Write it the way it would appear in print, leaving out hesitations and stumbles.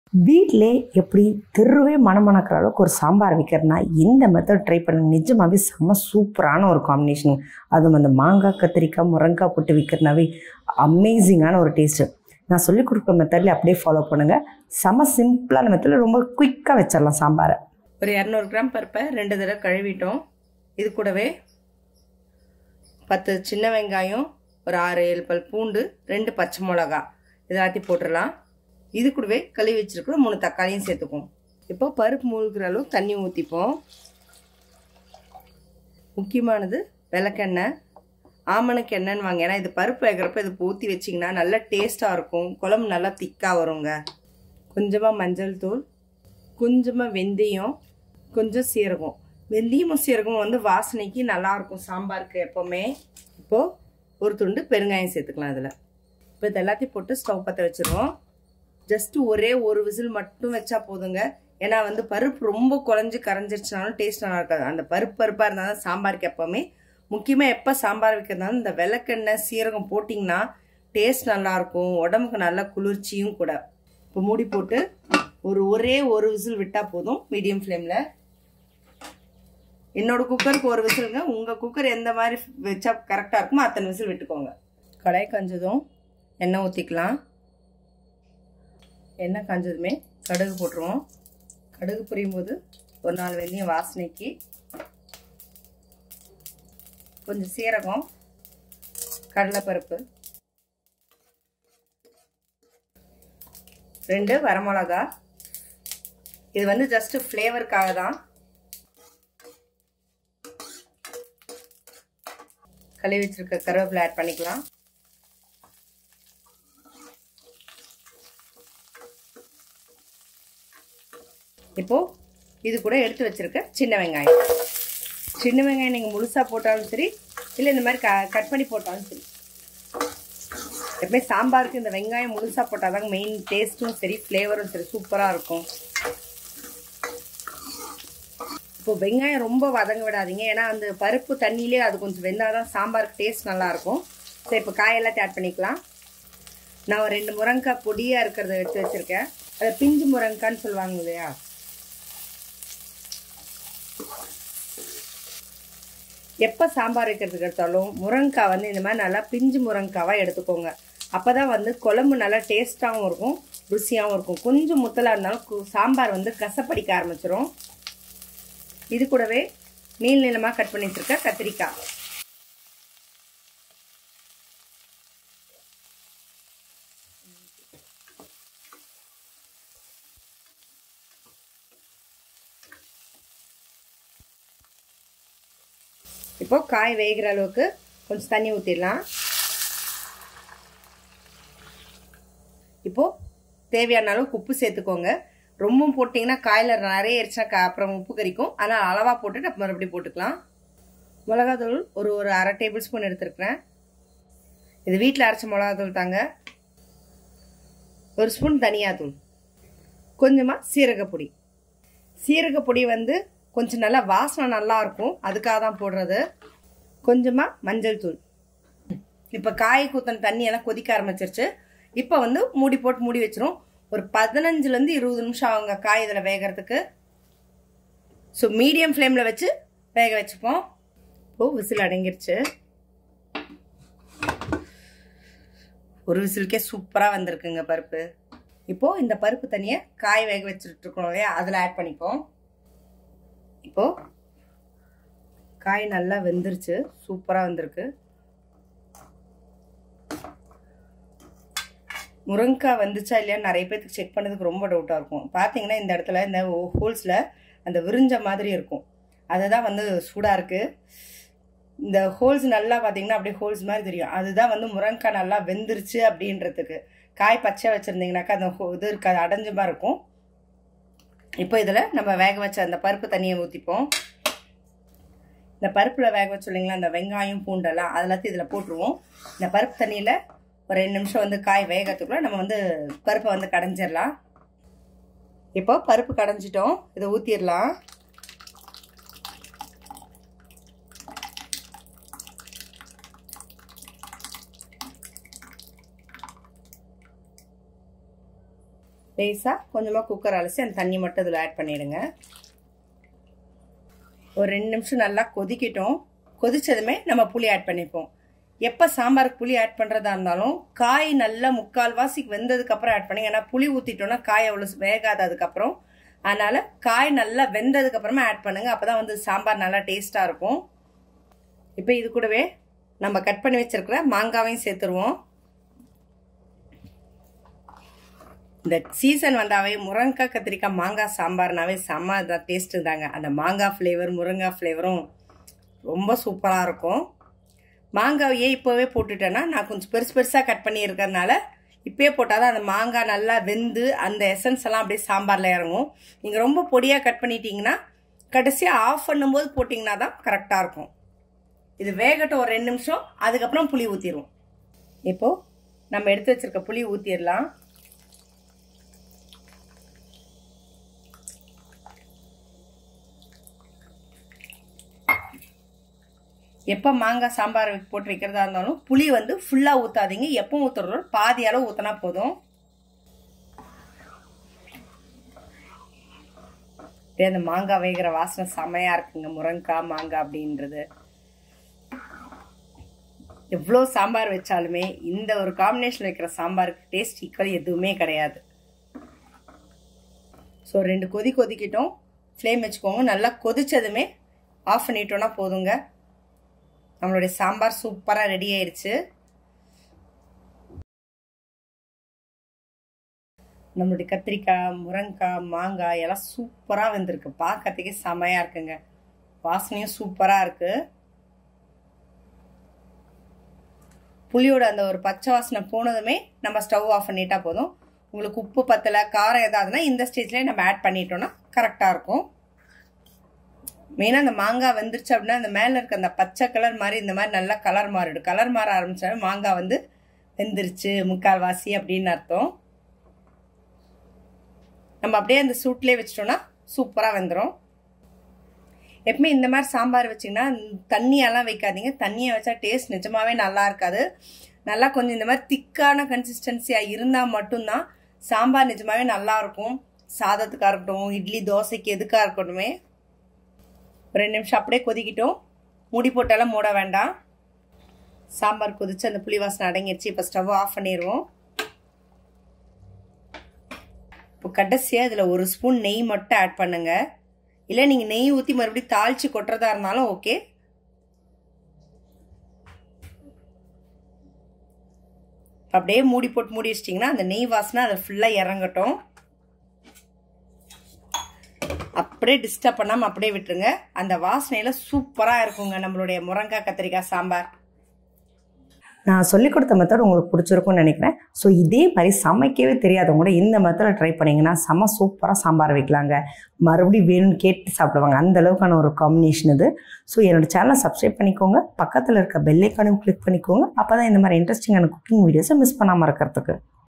வீட்டிலே எப்படி தெருவே மணமணக்கிற அளவுக்கு ஒரு சாம்பார் வைக்கிறதுனா இந்த மெத்தட் ட்ரை பண்ண நிஜமாகவே செம்ம சூப்பரான ஒரு காம்பினேஷன். அதுவும் அந்த மாங்காய் கத்திரிக்காய் முருங்காய் போட்டு விற்கிறனாவே அமேசிங்கான ஒரு டேஸ்ட்டு. நான் சொல்லிக் கொடுக்குற மெத்தடில் அப்படியே ஃபாலோ பண்ணுங்கள். செம்ம சிம்பிளான மெத்தடில் ரொம்ப குயிக்காக வச்சிடலாம் சாம்பாரை. ஒரு 200 கிராம் பருப்பை 2 தடவை கழுவிட்டோம். இது கூடவே 10 சின்ன வெங்காயம், ஒரு 6-7 பல் பூண்டு, 2 பச்சை மிளகா இதெல்லாத்தையும் போட்டுடலாம். இது கூடவே கழுவி வச்சிருக்கிற 3 தக்காளியும் சேர்த்துக்குவோம். இப்போ பருப்பு மூழ்கிற அளவு தண்ணி ஊற்றிப்போம். முக்கியமானது விளக்கெண்ணெய், ஆமணக்கு எண்ணெய்ன்னு வாங்க. ஏன்னா இது பருப்பு வைக்கிறப்ப இது ஊற்றி வச்சிங்கன்னா நல்லா டேஸ்ட்டாக இருக்கும், குழம்பு நல்லா திக்காக வருங்க. கொஞ்சமாக மஞ்சள் தூள், கொஞ்சமாக வெந்தயம், கொஞ்சம் சீரகம். வெந்தயமும் சீரகமும் வந்து வாசனைக்கு நல்லாயிருக்கும் சாம்பாருக்கு எப்போவுமே. இப்போது ஒரு துண்டு பெருங்காயம் சேர்த்துக்கலாம் அதில். இப்போ இது எல்லாத்தையும் போட்டு ஸ்டவ் பற்ற வச்சுருவோம். ஜஸ்ட் ஒரே ஒரு விசில் மட்டும் வச்சா போதுங்க. ஏன்னா வந்து பருப்பு ரொம்ப குழஞ்சி கரைஞ்சிருச்சுனாலும் டேஸ்ட் நல்லா இருக்காது. அந்த பருப்பாக இருந்தால் தான் சாம்பாருக்கு எப்போவுமே முக்கியமாக எப்போ சாம்பார் வைக்கிறதுனாலும் இந்த விளக்கெண்ணெய் சீரகம் போட்டிங்கன்னா டேஸ்ட் நல்லாயிருக்கும், உடம்புக்கு நல்லா குளிர்ச்சியும் கூட. இப்போ மூடி போட்டு ஒரே ஒரு விசில் விட்டால் போதும் மீடியம் ஃப்ளேமில். என்னோட குக்கருக்கு ஒரு விசிலுங்க. உங்கள் குக்கர் எந்த மாதிரி வச்சா கரெக்டாக இருக்குமோ அத்தனை விசில் விட்டுக்கோங்க. கடாய் காஞ்சதும் எண்ணெய் ஊற்றிக்கலாம். எண்ணெய் காஞ்சதுமே கடுகு போட்டுருவோம். கடுகு பொரியும் போது ஒரு 4 வெந்தயம் வாசனைக்கு, கொஞ்சம் சீரகம், கடலைப்பருப்பு, 2 வரமிளகா. இது வந்து ஜஸ்ட் ஃப்ளேவருக்காக தான். கழுவி வச்சிருக்க கருவேப்பிலை ஆட் பண்ணிக்கலாம். இப்போ இது கூட எடுத்து வச்சிருக்க சின்ன வெங்காயம். சின்ன வெங்காயம் நீங்கள் முழுசாக போட்டாலும் சரி, இல்லை இந்த மாதிரி கட் பண்ணி போட்டாலும் சரி. எப்பவுமே சாம்பாருக்கு இந்த வெங்காயம் முழுசாக போட்டால் தாங்க மெயின் டேஸ்ட்டும் சரி ஃப்ளேவரும் சரி சூப்பராக இருக்கும். இப்போ வெங்காயம் ரொம்ப வதங்க விடாதீங்க. ஏன்னா அந்த பருப்பு தண்ணியிலே அது கொஞ்சம் வெந்தாதான் சாம்பாருக்கு டேஸ்ட் நல்லாயிருக்கும். சரி, இப்போ காயெல்லாத்தையும் ஆட் பண்ணிக்கலாம். நான் ஒரு 2 முருங்காய் பொடியாக இருக்கிறத எடுத்து வச்சுருக்கேன். அதை பிஞ்சு முருங்கான்னு சொல்லுவாங்க இல்லையா. எப்போ சாம்பார் வைக்கிறதுக்கு எடுத்தாலும் முருங்காய் வந்து இந்த மாதிரி நல்லா பிஞ்சு முருங்காவாக எடுத்துக்கோங்க. அப்போ தான் வந்து குழம்பு நல்லா டேஸ்ட்டாகவும் இருக்கும், ருசியாகவும் இருக்கும். கொஞ்சம் முத்தலாக இருந்தாலும் சாம்பார் வந்து கசப்படிக்க ஆரம்பிச்சிடும். இது கூடவே நீள் நீளமாக கட் பண்ணி வச்சிருக்க கத்திரிக்காய், இப்போ காய் வேகிற அளவுக்கு கொஞ்சம் தண்ணி ஊற்றிடலாம். இப்போ தேவையான அளவுக்கு உப்பு சேர்த்துக்கோங்க. ரொம்ப போட்டிங்கன்னா காயில் நிறைய எரிச்சா அப்புறம் உப்பு கறிக்கும். அதனால் அளவாக போட்டுட்டு அப்புறம் மறுபடியும் போட்டுக்கலாம். மிளகாத்தூள் ஒரு 1/2 டேபிள் ஸ்பூன் எடுத்துருக்கிறேன். இது வீட்டில் அரைச்ச மிளகாத்தூள் தாங்க. 1 ஸ்பூன் தனியாத்தூள், கொஞ்சமாக சீரகப்பொடி. சீரகப்பொடி வந்து கொஞ்சம் நல்லா வாசனை நல்லா இருக்கும், அதுக்காக தான் போடுறது. கொஞ்சமாக மஞ்சள் தூள். இப்போ காய் கூத்தன தண்ணி எல்லாம் கொதிக்க ஆரம்பிச்சிருச்சு. இப்போ வந்து மூடி போட்டு மூடி வச்சிரும். ஒரு 15லேருந்து 20 நிமிஷம் ஆகுங்க காய் இதில் வேகிறதுக்கு. ஸோ மீடியம் ஃப்ளேமில் வச்சு வேக வச்சுப்போம். இப்போது விசில் அடங்கிருச்சு. ஒரு விசிலுக்கே சூப்பராக வந்திருக்குங்க பருப்பு. இப்போது இந்த பருப்பு தண்ணியை காய் வேக வச்சுட்டு இருக்கோம் இல்லையா, அதில் ஆட் பண்ணிப்போம். இப்போ காய் நல்லா வெந்துருச்சு, சூப்பராக வந்திருக்கு. முருங்காய் வந்துச்சா இல்லையா நிறைய பேருக்கு செக் பண்ணதுக்கு ரொம்ப டவுட்டாக இருக்கும். பார்த்தீங்கன்னா இந்த இடத்துல இந்த ஹோல்ஸில் அந்த விரிஞ்ச மாதிரி இருக்கும், அதுதான் வந்து சூடாக இருக்குது. இந்த ஹோல்ஸ் நல்லா பார்த்தீங்கன்னா அப்படியே ஹோல்ஸ் மாதிரி தெரியும், அதுதான் வந்து முருங்காய் நல்லா வெந்துருச்சு அப்படின்றதுக்கு. காய் பச்சை வச்சுருந்தீங்கன்னாக்கா அந்த இது இருக்காது, அடைஞ்ச மாதிரி இருக்கும். இப்போ இதில் நம்ம வேக வச்ச அந்த பருப்பு தண்ணியை ஊற்றிப்போம். இந்த பருப்பில் வேக வச்சு இல்லைங்களா அந்த வெங்காயம் பூண்டெல்லாம் அதெல்லாத்தையும் இதில் போட்டுருவோம். இந்த பருப்பு தண்ணியில் ஒரு 2 நிமிஷம் வந்து காய் வேகத்துக்குள்ள நம்ம வந்து பருப்பை வந்து கடைஞ்சிடலாம். இப்போ பருப்பு கடைஞ்சிட்டோம், இதை ஊற்றிடலாம். லேசாக கொஞ்சமாக குக்கர் அலசி அந்த தண்ணி மட்டும் இதில் ஆட் பண்ணிவிடுங்க. ஒரு 2 நிமிஷம் நல்லா கொதிக்கட்டும். கொதிச்சதுமே நம்ம புளி ஆட் பண்ணிப்போம். எப்போ சாம்பாருக்கு புளி ஆட் பண்ணுறதா இருந்தாலும் காய் நல்லா 3/4 வாசிக்கு வெந்ததுக்கப்புறம் ஆட் பண்ணுங்க. ஏன்னா புளி ஊற்றிட்டோன்னா காய் அவ்வளோ வேகாது அதுக்கப்புறம். அதனால் காய் நல்லா வெந்ததுக்கப்புறமா ஆட் பண்ணுங்கள். அப்போ தான் வந்து சாம்பார் நல்லா டேஸ்ட்டாக இருக்கும். இப்போ இது கூடவே நம்ம கட் பண்ணி வச்சிருக்கிற மாங்காவையும் சேர்த்துருவோம். இந்த சீசன் வந்தாவே முருங்கைக்காய் கத்திரிக்காய் மாங்காய் சாம்பார்னாவே செம்ம டேஸ்ட்டு தாங்க. அந்த மாங்காய் ஃப்ளேவர் முருங்காய் ஃப்ளேவரும் ரொம்ப சூப்பராக இருக்கும். மாங்காவையே இப்போவே போட்டுட்டேன்னா நான் கொஞ்சம் பெருசாக கட் பண்ணி இருக்கிறதுனால இப்போயே போட்டால் தான் அந்த மாங்காய் நல்லா வெந்து அந்த எசன்ஸ் எல்லாம் அப்படியே சாம்பாரில் இறங்கும். நீங்கள் ரொம்ப பொடியாக கட் பண்ணிட்டீங்கன்னா கடைசியாக ஆஃப் பண்ணும்போது போட்டிங்கன்னா தான் கரெக்டாக இருக்கும். இது வேகட்டும் ஒரு 2 நிமிஷம். அதுக்கப்புறம் புளி ஊற்றிடுவோம். இப்போது நம்ம எடுத்து வச்சிருக்க புளி ஊற்றிடலாம். எப்போ மாங்காய் சாம்பார் போட்டு வைக்கிறதா இருந்தாலும் புளி வந்து ஃபுல்லாக ஊற்றாதீங்க. எப்போ ஊற்றுறதோ பாதி அளவு ஊற்றினா போதும். அந்த மாங்காய் வேகிற வாசனை செமையாக இருக்குங்க. முருங்கைக்காய் மாங்காய் அப்படின்றது எவ்வளோ சாம்பார் வச்சாலுமே இந்த ஒரு காம்பினேஷன் வைக்கிற சாம்பாருக்கு டேஸ்ட் ஈக்குவல் எதுவுமே கிடையாது. ஸோ 2 கொதிக்கிட்டோம். ஃப்ளேம் வச்சுக்கோங்க. நல்லா கொதிச்சதுமே ஆஃப் பண்ணிட்டோன்னா போதுங்க. நம்மளுடைய சாம்பார் சூப்பராக ரெடி ஆயிடுச்சு. நம்மளுடைய கத்திரிக்காய் முருங்கைக்காய் மாங்காய் எல்லாம் சூப்பராக வெந்திருக்கு. பார்க்கறதுக்கே செமையாக இருக்குங்க. வாசனையும் சூப்பராக இருக்குது. புளியோட அந்த ஒரு பச்சை வாசனை போனதுமே நம்ம ஸ்டவ் ஆஃப் பண்ணிட்டா போதும். உங்களுக்கு உப்பு பத்தலை காரம் ஏதாவதுன்னா இந்த ஸ்டேஜ்லேயே நம்ம ஆட் பண்ணிட்டோம்னா கரெக்டாக இருக்கும். மெயினாக அந்த மாங்காய் வெந்துருச்சு அப்படின்னா அந்த மேலே இருக்க அந்த பச்சை கலர் மாதிரி இந்த மாதிரி நல்லா கலர் மாறிடும். கலர் மாற ஆரம்பிச்சாவே மாங்காய் வந்து வெந்துருச்சு 3/4 வாசி அப்படின்னு அர்த்தம். நம்ம அப்படியே அந்த சூட்லேயே வச்சிட்டோம்னா சூப்பராக வெந்துடும். எப்பவுமே இந்த மாதிரி சாம்பார் வச்சிங்கன்னா தண்ணியெல்லாம் வைக்காதீங்க. தண்ணியை வச்சா டேஸ்ட் நிஜமாவே நல்லா இருக்காது. நல்லா கொஞ்சம் இந்த மாதிரி திக்கான கன்சிஸ்டன்சியாக இருந்தால் மட்டும்தான் சாம்பார் நிஜமாவே நல்லா இருக்கும். சாதத்துக்காக இருக்கட்டும் இட்லி தோசைக்கு எதுக்காக இருக்கட்டுமே. 2 நிமிஷம் அப்படியே கொதிக்கிட்டோம். மூடி போட்டாலும் மூட வேண்டாம். சாம்பார் கொதிச்சு அந்த புளி வாசனை அடங்கிடுச்சு. இப்போ ஸ்டவ் ஆஃப் பண்ணிடுவோம். இப்போ கடைசியாக இதில் 1 ஸ்பூன் நெய் மட்டும் ஆட் பண்ணுங்க. இல்லை நீங்கள் நெய் ஊற்றி மறுபடியும் தாளித்து கொட்டுறதா இருந்தாலும் ஓகே. அப்படியே மூடி போட்டு மூடி வச்சிட்டிங்கன்னா அந்த நெய் வாசனை அதை ஃபுல்லாக இறங்கட்டும். அப்படியே டிஸ்டர்ப் பண்ணாமல் அப்படியே விட்டுருங்க. அந்த வாசனையில் சூப்பராக இருக்குங்க நம்மளுடைய முருங்கைக்காய் கத்திரிக்காய் சாம்பார். நான் சொல்லிக் கொடுத்த மெத்தட் உங்களுக்கு பிடிச்சிருக்கும்னு நினைக்கிறேன். ஸோ இதே மாதிரி சமைக்கவே தெரியாதவங்க கூட இந்த மெத்தடை ட்ரை பண்ணிங்கன்னா செம்ம சூப்பராக சாம்பார் வைக்கலாங்க. மறுபடியும் வேணும்னு கேட்டு சாப்பிடுவாங்க. அந்த அளவுக்கான ஒரு காம்பினேஷன் இது. ஸோ என்னோடய சேனலை சப்ஸ்கிரைப் பண்ணிக்கோங்க. பக்கத்தில் இருக்க பெல் ஐக்கானையும் கிளிக் பண்ணிக்கோங்க. அப்போ தான் இந்த மாதிரி இன்ட்ரெஸ்டிங்கான குக்கிங் வீடியோஸை மிஸ் பண்ணாமல் இருக்கிறதுக்கு.